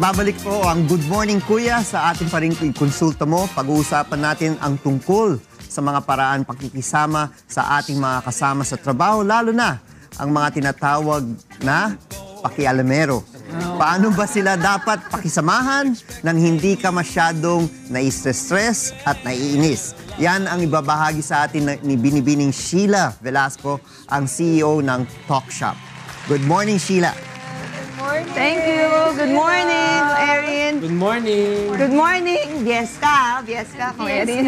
Nagbabalik po ang Good Morning Kuya sa ating pa rin konsulta mo. Pag-uusapan natin ang tungkol sa mga paraan pakikisama sa ating mga kasama sa trabaho, lalo na ang mga tinatawag na pakialamero. Paano ba sila dapat pakisamahan nang hindi ka masyadong nai-stress at naiinis? Yan ang ibabahagi sa atin ni Binibining Sheila Viesca, ang CEO ng TalkShop. Good morning, Sheila. Thank you. Good morning, Erin. Good morning. Good morning, Viesca. Viesca, kung Erin.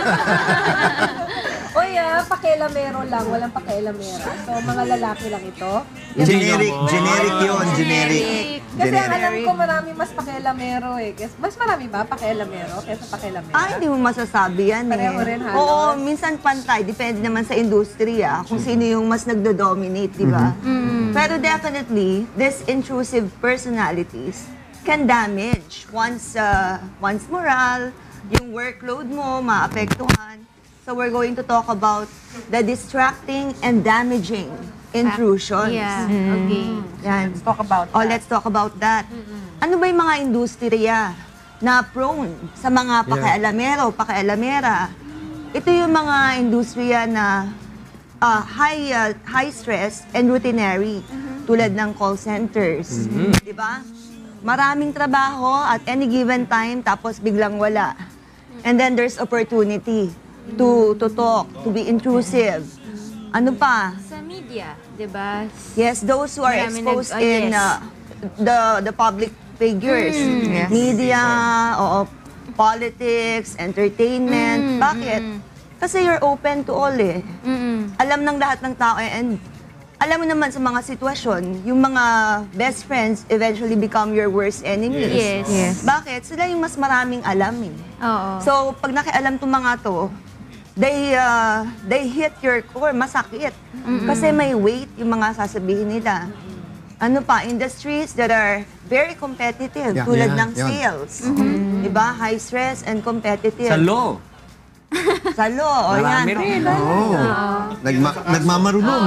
Oy, pakialamero lang, walang pakialamera. So, mga lalaki lang ito. Generic yun, generic. Kasi alam ko marami mas pakialamero eh. Mas marami ba pakialamero kaysa pakialamera? Hindi mo masasabi yan Pareho rin halos. Oo, minsan pantay. Depende naman sa industriya kung sino yung mas nagdo-dominate, di ba? Pero definitely, these intrusive personalities can damage one's morale, yung workload mo, maapektuhan. So we're going to talk about the distracting and damaging intrusions. Yeah, okay. Yan. Let's talk about that. Let's talk about that. Ano ba yung mga industriya na prone sa mga pakialamero, pakialamera? Ito yung mga industriya na high stress and routinary, tulad ng call centers. Di ba? Maraming trabaho at any given time, tapos biglang wala. And then there's opportunity to talk, to be intrusive. Ano pa? Sa media, di ba? Yes, those who are exposed in the public figures. Media, politics, entertainment. Bakit? Kasi you're open to all eh. Alam ng lahat ng tao and alam mo naman sa mga sitwasyon, yung mga best friends eventually become your worst enemies. Yes. Bakit? Sila yung mas maraming alam eh. Oo. So, pag nakialam itong mga to, they hit your core, masakit. Kasi may weight yung mga sasabihin nila. Ano pa, industries that are very competitive, tulad ng sales. Diba? High stress and competitive. Sa law. Sa law, Marami yan. rin. Nagmamarunong.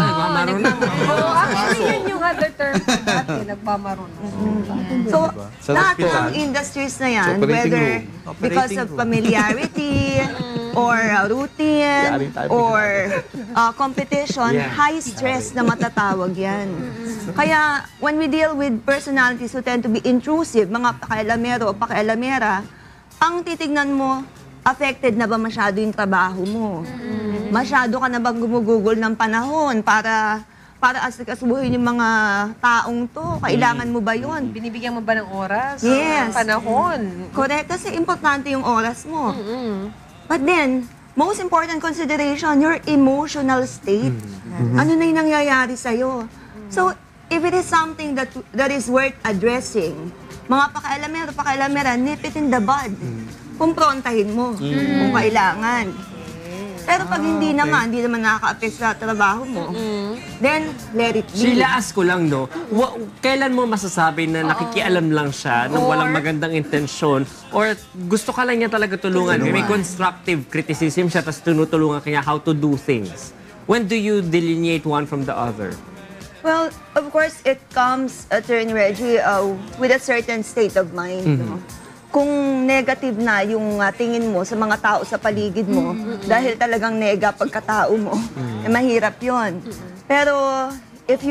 Actually, yun yung other term ko dati, nagmamarunong. So, lahat ng industries na yan, whether because of familiarity, or routine, or competition, high stress na matatawag yan. Kaya, when we deal with personalities who tend to be intrusive, mga pakialamero o pakialamera, ang titignan mo, affected na ba masyado yung trabaho mo? Masyado ka na bang gumugugol ng panahon para asikasuhin yung mga taong to? Kailangan mo ba yun? Binibigyan mo ba ng oras? Yes. Panahon? Correct, kasi importante yung oras mo. But then, most important consideration, your emotional state. Ano na yung nangyayari sa'yo? So, if it is something that is worth addressing, mga pakialamera, nip it in the bud. Kumprontahin mo kung kailangan. Pero pag hindi naman nakaka-affect sa trabaho mo, then let it be. Sheila, ask ko lang, no? Kailan mo masasabi na nakikialam lang siya, na walang magandang intensyon, or gusto ka lang niya talaga tulungan? May constructive criticism siya, tapos tinutulungan kanya how to do things. When do you delineate one from the other? Well, of course, it comes, Attorney Reggie, with a certain state of mind. No? Kung negative na yung tingin mo sa mga tao sa paligid mo, dahil talagang nega pagkatao mo, mahirap yon. Pero if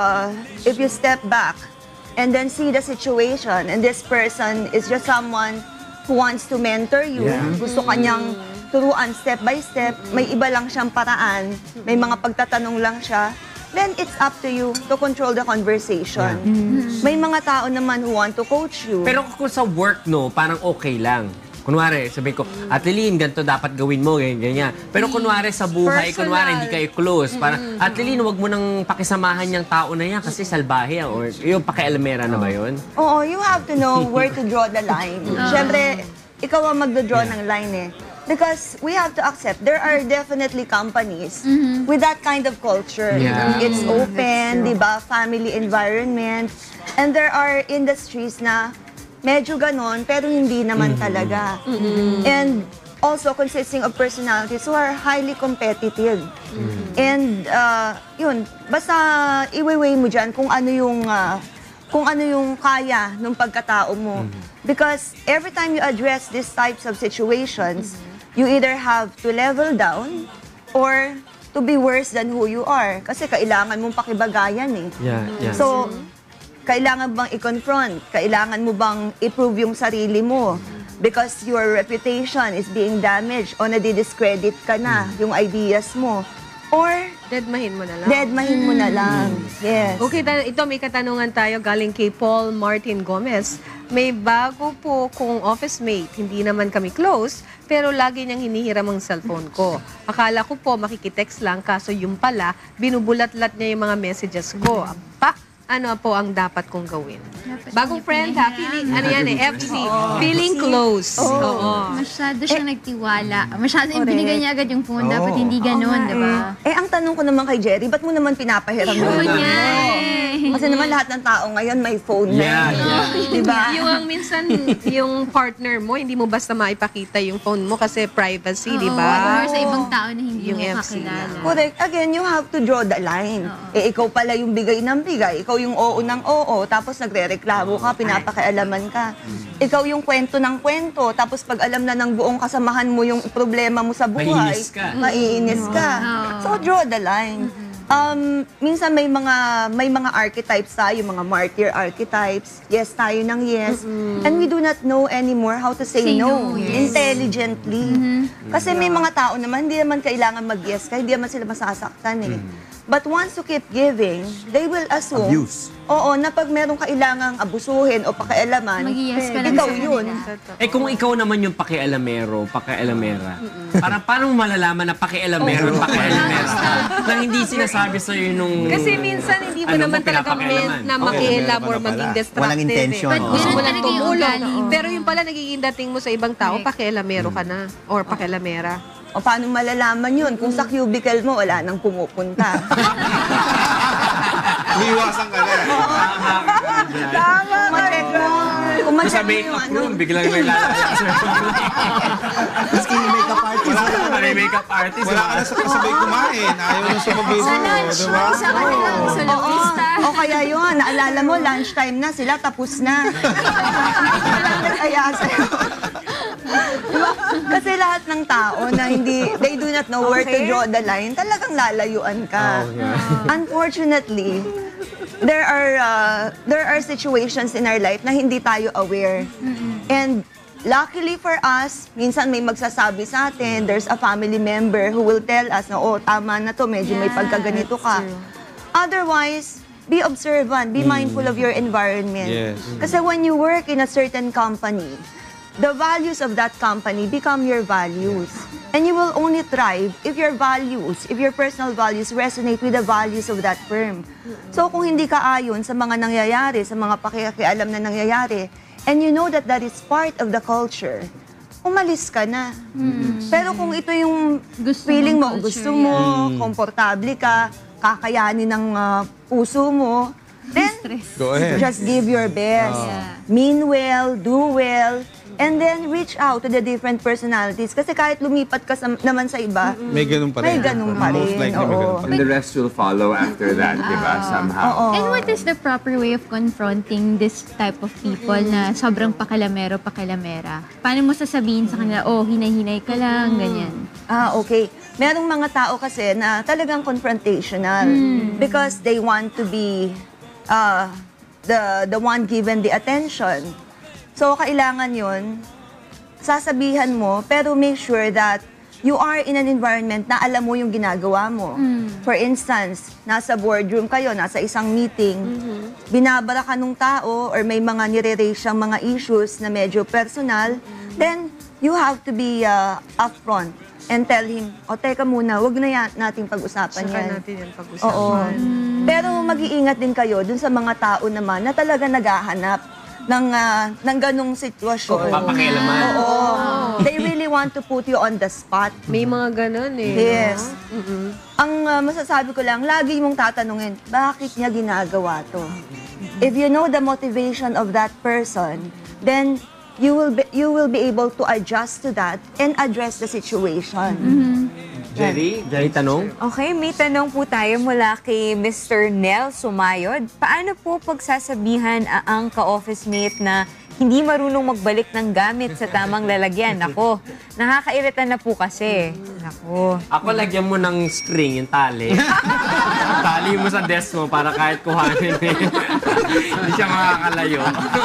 you step back and then see the situation, and this person is just someone who wants to mentor you, gusto kanyang turuan step by step, may iba lang siyang paraan, may mga pagtatanong lang siya, then it's up to you to control the conversation. May mga tao naman who want to coach you. Pero kung sa work, no, parang okay lang. Kunwari, sabihin ko, Atelin, ganito dapat gawin mo, ganyan. Pero kunwari sa buhay, kunwari hindi kayo close. Parang, Atelin, huwag mo nang pakisamahan yung tao na yan kasi salbahe. Or yung pakialamera na ba yun? Oo, you have to know where to draw the line. Siyempre, ikaw ang magdodraw ng line eh. Because we have to accept, there are definitely companies with that kind of culture. It's open, di ba? Family environment. And there are industries na medyo ganon, pero hindi naman talaga. And also consisting of personalities who are highly competitive. And yun, basta iwi-weigh mo dyan kung ano yung kung ano yung kaya ng pagkatao mo. Because every time you address these types of situations, you either have to level down or to be worse than who you are. Kasi kailangan mong pakibagayan eh. Yeah. So, kailangan bang i-confront? Kailangan mo bang i-prove yung sarili mo? Because your reputation is being damaged o nadi-discredit ka na yung ideas mo. Or, Deadmahin mo na lang. deadmahin mo na lang. Yes. Okay, ito may katanungan tayo galing kay Paul Martin Gomez. May bago po kong office mate, hindi naman kami close, pero lagi niyang hinihiram ang cellphone ko. Akala ko po makikitext lang, kaso yung pala, binubulat-lat niya yung mga messages ko. Ano po ang dapat kong gawin? Bagong friend ha, feeling, ano yan eh, FC, feeling close. Oo. Masyado siyang nagtiwala. Masyado yung binigay niya agad yung phone. Dapat hindi ganun, di ba? Ang tanong ko naman kay Jerry, ba't mo naman pinapahiram Yun mo? niya Kasi naman lahat ng tao ngayon may phone na. Diba? Yung ang minsan, yung partner mo, hindi mo basta maipakita yung phone mo kasi privacy, di ba? Or sa ibang tao na hindi Yung mo FC kakilala. Correct. Again, you have to draw the line. Ikaw pala yung bigay ng bigay. Ikaw yung oo ng oo. Tapos nagre-reklamo ka, pinapakialaman ka. Ikaw yung kwento ng kwento. Tapos pag alam na ng buong kasamahan mo yung problema mo sa buhay, Maiinis ka. maiinis ka. So, draw the line. Minsan may mga archetypes tayo, mga martyr archetypes. Yes tayo ng yes. And we do not know anymore how to say no Yes. intelligently. Kasi may mga tao naman, hindi naman kailangan mag-yes ka, hindi naman sila masasaktan eh. But once you keep giving, they will assume, Abuse. oo, na pag merong kailangang abusuhin o pakialaman, Mag-yes ka lang ikaw sa yun. kanila. Kung ikaw naman yung pakialamero, pakialamera, paano mo malalaman na pakialamero at pakialamera? Nang hindi sinasabi sa'yo nung... Kasi minsan hindi mo Ano naman mo, talaga pinapakialaman. meant na Okay, makialam meron or ka na maging pala. destructive. Walang intention. But Oo. Gusto mo ganun lang talaga yung tumulong. ugali mo. Pero yung pala nagiging dating mo sa ibang tao, Correct. pakialamero ka na. Or pakialamera. O paano malalaman yun? Kung sa cubicle mo, wala nang pumupunta. Umiiwasan ka na. Tama ka rin. Kung Sa madali yung makeup ano, room, biglang may lalabas. Maski yung makeup artist. May makeup artist. Wala ka na sa kasabay kumain. Ayaw na sumabay Sa sa'yo, lunch, di ba? isa ka na lang sa lobista. o kaya yun, naalala mo, lunchtime na, sila tapos na. Kaya sa'yo. Diba? Kasi lahat ng tao na hindi, they do not know where to draw the line, talagang lalayuan ka. Unfortunately, there are situations in our life na hindi tayo aware. And luckily for us, minsan may magsasabi sa atin, there's a family member who will tell us na, oh, tama na to, medyo may pagkaganito ka. Otherwise, be observant, be mindful of your environment. Yes. Kasi when you work in a certain company, the values of that company become your values. And you will only thrive if your values, if your personal values resonate with the values of that firm. So kung hindi ka ayon sa mga nangyayari, sa mga pakikialam na nangyayari, and you know that that is part of the culture, umalis ka na. Pero kung ito yung Gusto feeling mong mo, culture, gusto mo, komportable ka, kakayanin ng puso mo, then Go ahead. just give your best. Mean well, do well, and then reach out to the different personalities. Kasi kahit lumipat ka naman sa iba, May ganun pa rin. may ganun pa Most rin. likely may ganun Oo. pa rin. And the rest will follow after that, di ba? Somehow. And what is the proper way of confronting this type of people na sobrang pakialamera? Paano mo sasabihin sa kanila, oh, hinay-hinay ka lang, ganyan? Okay. Merong mga tao kasi na talagang confrontational because they want to be the one given the attention. So, kailangan yun, sasabihan mo, pero make sure that you are in an environment na alam mo yung ginagawa mo. For instance, nasa boardroom kayo, nasa isang meeting, binabara ka nung tao or may mga nire-raise siyang mga issues na medyo personal, then you have to be upfront and tell him, o teka muna, wag na natin pag-usapan Saka yan. natin yan pag-usapan. Oo. Pero mag-iingat din kayo dun sa mga tao naman na talaga naghahanap ng ganong sitwasyon. Papakialaman. Oo. They really want to put you on the spot. May mga ganun eh. Yes. Ang masasabi ko lang, lagi mong tatanungin, bakit niya ginagawa to? If you know the motivation of that person, then you will be able to adjust to that and address the situation. Jerry, may tanong? Okay, may tanong po tayo mula kay Mr. Nel Sumayod. Paano po pagsasabihan ang ka-office mate na hindi marunong magbalik ng gamit sa tamang lalagyan? Ako, nakakairita na po kasi. Ako. Ako, lagyan mo ng string, yung tali. Tali mo sa desk mo para kahit kuhanin hindi siya makakalayo.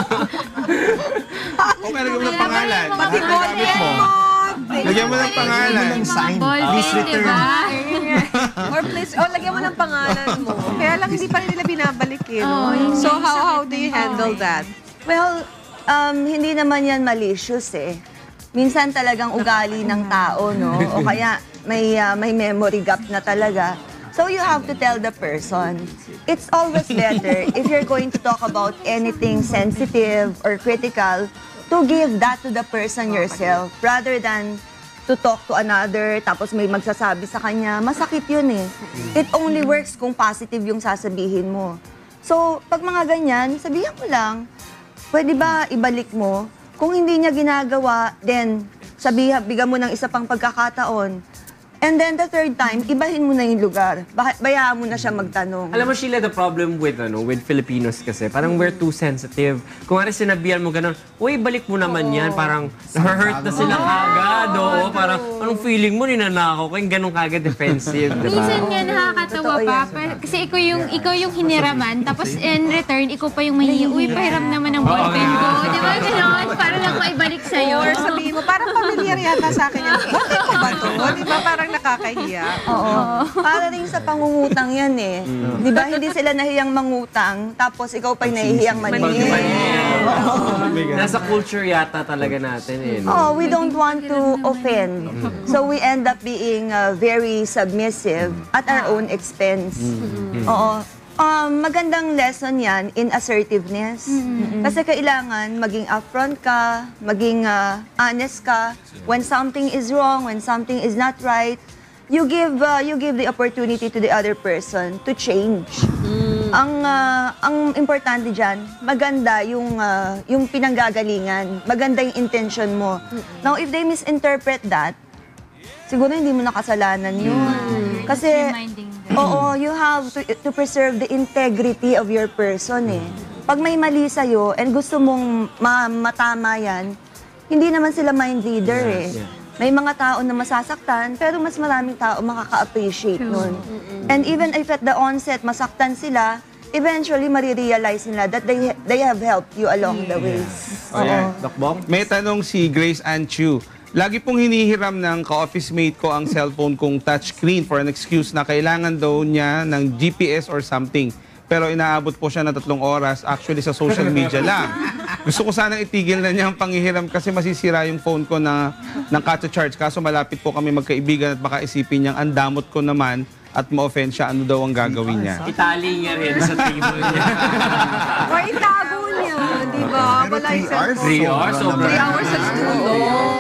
O kaya lagyan mo ng pangalan. Gamit mo. Lagyan mo ng pangalan. Ng sign. Please return. Or please, lagyan mo ng pangalan mo. Kaya lang hindi pa rin nila binabalik eh. No? So how do you handle that? Well, hindi naman yan malicious eh. Minsan talagang ugali ng tao, no? O kaya may memory gap na talaga. So you have to tell the person. It's always better if you're going to talk about anything sensitive or critical, to give that to the person yourself rather than to talk to another tapos may magsasabi sa kanya. Masakit yun eh. It only works kung positive yung sasabihin mo. So, pag mga ganyan, sabihan mo lang, pwede ba ibalik mo? Kung hindi niya ginagawa, then bigyan mo ng isa pang pagkakataon. And then the third time, ibahin mo na yung lugar. Bayaan mo na siya magtanong. Alam mo, Sheila, the problem with Filipinos kasi, parang we're too sensitive. Kung nga rin sinabihan mo ganun, uy, balik mo naman yan. Parang na-hurt na sila kagad. Parang, anong feeling mo, ninanakaw ko, yung ganun kagad defensive, di ba? Minsan nga nakakatawa pa. Kasi ikaw yung hiniraman, tapos in return, ikaw pa yung mahihiya. Uy, pahiram naman ng ballpen ko. Di ba gano'n? Para lang maibalik sa'yo. Or sabihin mo, parang familiar yata sa akin yan. Bakit ko ba to? Di ba parang nakakahiya? Oo. Para rin sa pangungutang yan eh. Di ba, hindi sila nahiyang mangutang, tapos ikaw pa'y nahihiyang maningin. Nasa culture yata talaga natin eh. Oh, we don't want to offend. So we end up being very submissive at our own expense. Oo. Magandang lesson yan in assertiveness. Kasi kailangan maging upfront ka, maging honest ka. When something is wrong, when something is not right, you give the opportunity to the other person to change. Ang importante diyan, maganda yung pinanggagalingan, maganda yung intention mo. Now, if they misinterpret that, siguro hindi mo nakasalanan yun. Kasi oo, you have to preserve the integrity of your person eh. Pag may mali sa'yo and gusto mong matama yan, hindi naman sila mind reader eh. May mga tao na masasaktan, pero mas maraming tao makaka-appreciate nun. And even if at the onset masaktan sila, eventually marirealize nila that they have helped you along the way. Doc Bong? May tanong si Grace Ann Chu. Lagi pong hinihiram ng ka-office mate ko ang cellphone kong touchscreen for an excuse na kailangan daw niya ng GPS or something. Pero inaabot po siya ng 3 oras, actually sa social media lang. Gusto ko sanang itigil na niya ang panghihiram kasi masisira yung phone ko ng charge. Kaso malapit po kami magkaibigan at baka isipin niyang ang damot ko naman at ma-offend siya, ano daw ang gagawin niya. Itali niya rin sa table niya. Or itago niya, di ba? Wala yung cellphone. 3 hours? 3 hours sa studio.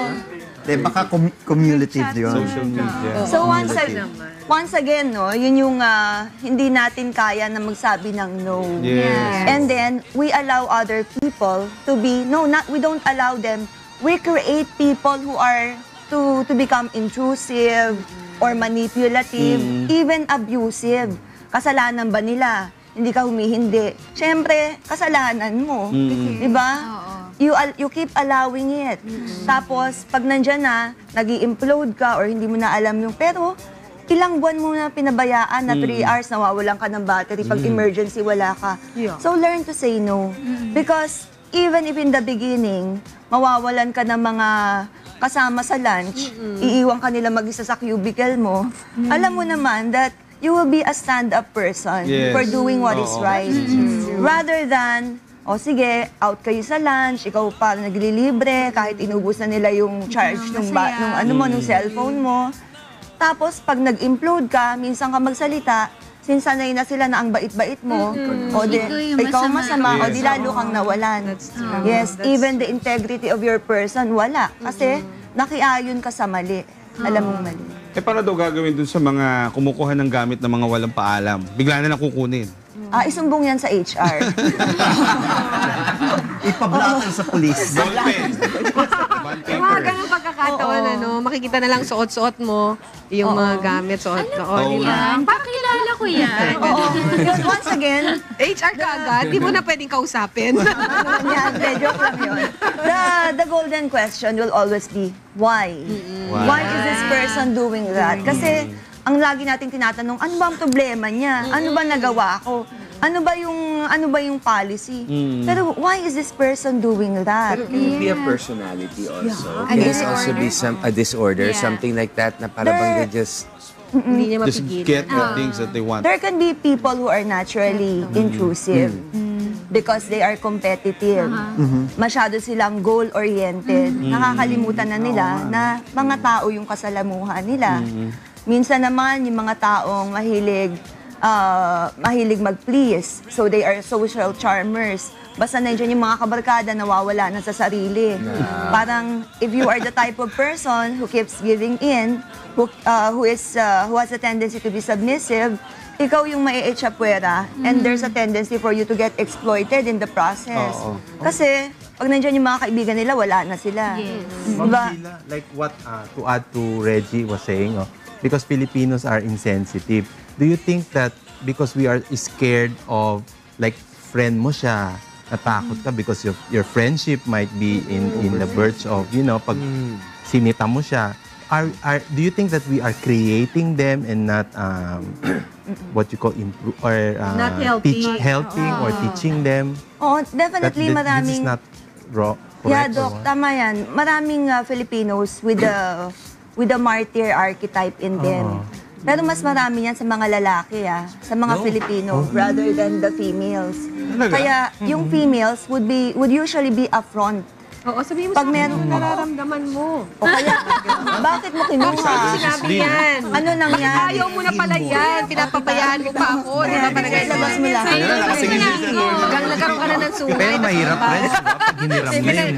Baka cumulative yun. Social media. So once again, no, yun yung hindi natin kaya na magsabi ng no. Yes. And then we allow other people to be we don't allow them. We create people who are to become intrusive or manipulative, even abusive. Kasalanan ba nila? Hindi ka humihindi. Siyempre, kasalanan mo. Di ba? You keep allowing it. Tapos, pag nandyan na, nag-i-implode ka or hindi mo na alam yung, pero ilang buwan mo na pinabayaan na 3 hours, nawawalan ka ng battery. Pag emergency, wala ka. So, learn to say no. Because even if in the beginning, mawawalan ka ng mga kasama sa lunch, iiwan ka nila mag-isa sa cubicle mo, alam mo naman that you will be a stand-up person for doing what is right. Rather than, sige, out kayo sa lunch, ikaw pa naglilibre, kahit inubos na nila yung charge nung cellphone mo. Tapos, pag nag-implode ka, minsan ka magsalita, sinsanay na sila na ang bait-bait mo, o di, ikaw masama, o di lalo kang nawalan. Yes, even the integrity of your person, wala. Kasi, nakiayon ka sa mali. Alam mo mali. Paano daw gagawin dun sa mga kumukuha ng gamit ng mga walang paalam? Bigla na nakukunin. Isumbong yan sa HR. Ipablock sa police. Ballpen. Ballpen. Pag ganun pagkakataon, makikita na lang suot-suot mo yung mga gamit, suot-suot. Yan, pakilala ko yan. Oo. Yun, once again, HR ka agad, di mo na pwedeng kausapin. yan, joke lang yun. The golden question will always be, why? Why is this person doing that? Kasi, ang lagi nating tinatanong, ano ba ang problema niya? Ano ba nagawa ko? Ano ba yung policy? Pero why is this person doing that? But it can be a personality also. It can also be a disorder, something like that, na para bang they just Hindi niya Just mapigilan. get the things that they want. There can be people who are naturally intrusive because they are competitive. Masyado silang goal-oriented. Nakakalimutan na nila na mga tao yung kasalamuhan nila. Minsan naman, yung mga taong mahilig mag-please. So they are social charmers. Basta nandiyan yung mga kabarkada, nawawala na sa sarili. Parang, if you are the type of person who keeps giving in, who has a tendency to be submissive, ikaw yung mai-echapwera, and there's a tendency for you to get exploited in the process. Kasi, pag nandiyan yung mga kaibigan nila, wala na sila. Diba? Like what to add to Reggie was saying, because Filipinos are insensitive. Do you think that because we are scared of, like, friend mo siya, natakot ka because your friendship might be in the verge of, pag sinita mo siya, do you think that we are creating them and not what you call improve or Not helping. or teaching them? Oo, definitely That this is maraming... not wrong. Yeah, Doc, tama yan. Maraming Filipinos with the martyr archetype in them. Pero mas marami yan sa mga lalaki, sa mga Filipino, rather than the females. Kaya yung females would usually be upfront. Oo, sabihin mo Pag sa akin meron- kung nararamdaman mo. O kaya, bakit mo kinuha? Sinabi yan. Ano nangyari? Bakit ayaw mo na pala yan? Pinapabayaan mo pa ako. Di ba parang ganyan? Labas mo lang. Hanggang nagkaroon ka na ng sungay. Pero mahirap rin, pag hiniram na yun.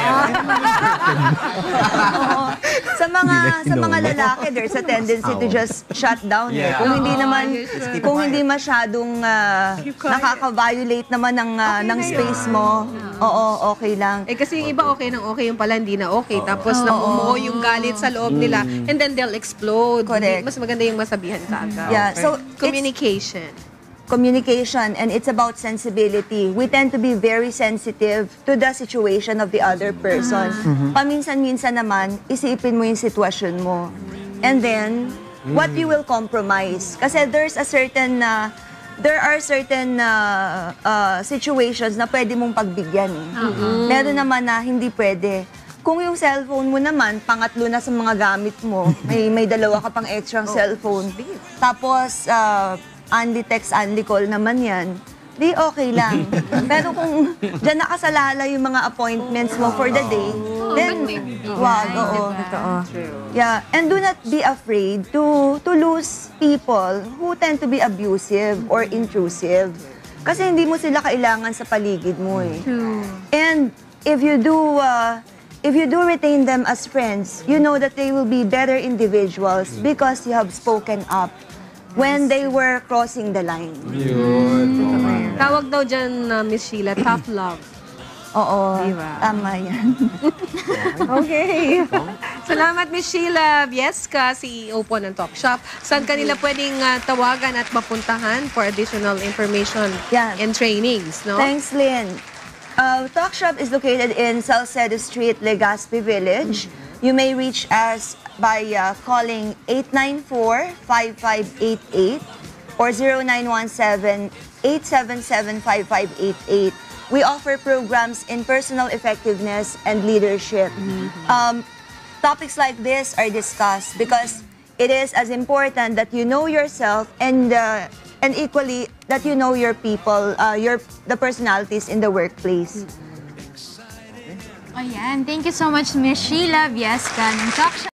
Oo. Sa mga lalaki, there's a tendency to just shut down. Kung hindi masyadong nakaka-violate naman ng space mo, oo, okay lang. Eh kasi yung iba okay nang okay, yung pala hindi na okay. Tapos namumuo yung galit sa loob nila. And then they'll explode. Correct. Mas maganda yung masabihan ka agad. Yeah, so Communication. communication, and it's about sensibility. We tend to be very sensitive to the situation of the other person. Paminsan-minsan naman, isipin mo yung sitwasyon mo. And then, what you will compromise. Kasi there are certain situations na pwede mong pagbigyan. Meron naman na hindi pwede. Kung yung cellphone mo naman, pangatlo na sa mga gamit mo, may dalawa ka pang extra cellphone. Tapos, only text, only call naman yan, di okay lang. Pero kung dyan nakasalala yung mga appointments mo for the day, then, wag, oo. Yeah, and do not be afraid to lose people who tend to be abusive or intrusive. Kasi hindi mo sila kailangan sa paligid mo eh. And if you do retain them as friends, you know that they will be better individuals because you have spoken up when they were crossing the line. Tawag daw dyan, Miss Sheila, tough love. Oo, Diba? tama yan. Okay. Salamat, Miss Sheila Viesca, CEO po ng TalkShop. Saan kanila pwedeng tawagan at mapuntahan for additional information Yan. and trainings, no? Thanks, Lynn. TalkShop is located in Salcedo Street, Legazpi Village. You may reach us by calling 894-5588 or 0917-877-5588. We offer programs in personal effectiveness and leadership. Topics like this are discussed because it is as important that you know yourself and equally that you know your people, the personalities in the workplace. Ayan, thank you so much, Miss Sheila Viesca ng TalkShop.